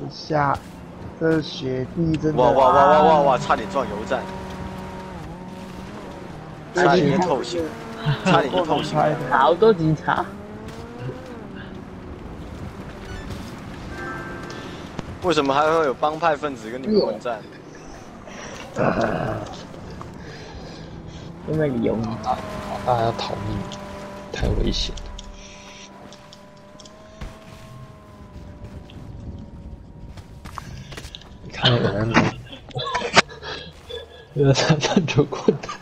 这雪地真的哇！差点撞油站，差点就透醒，差点就透醒。 好多警察。 为什么还会有帮派分子跟你们混战？ 因为你有你。 大家要逃命，太危险。你看有人，有人在半球过的。